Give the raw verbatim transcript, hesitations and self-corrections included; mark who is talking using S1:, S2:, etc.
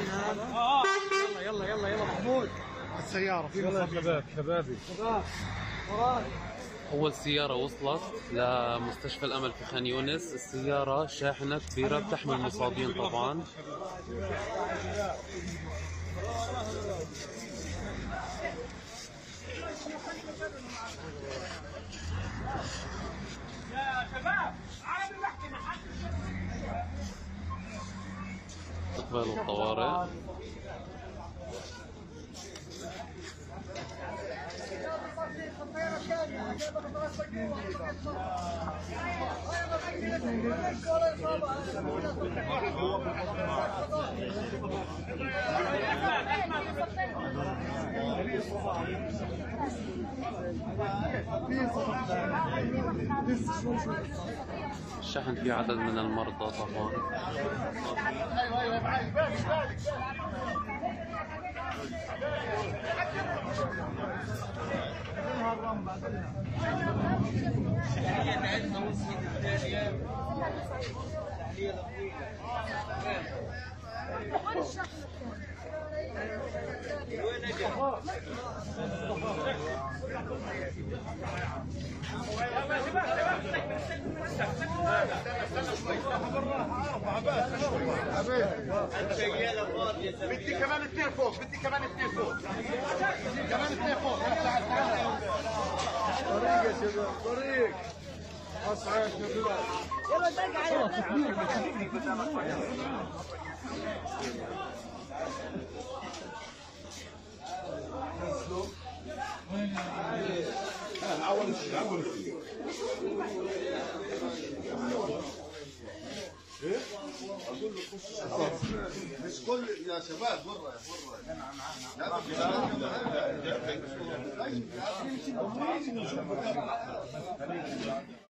S1: يلا يلا يلا يلا محمود السيارة في
S2: يلا يا شباب شبابي
S1: شباب وراك.
S3: أول سيارة وصلت لمستشفى الأمل في خان يونس. السيارة شاحنة كبيرة بتحمل مصابين طبعا.
S1: يا شباب عربي بحكي
S3: استقبال الطوارئ. الشحن فيه عدد من المرضى طبعا.
S4: وين الشحن
S1: بدي كمان اثنين فوق، بدي كمان اثنين فوق، كمان اثنين فوق. طريق يا شباب، طريق اصحى يا شباب.
S4: يلا دق
S5: اول شيء اول شيء ايه اقول له مش كل يا شباب برا برا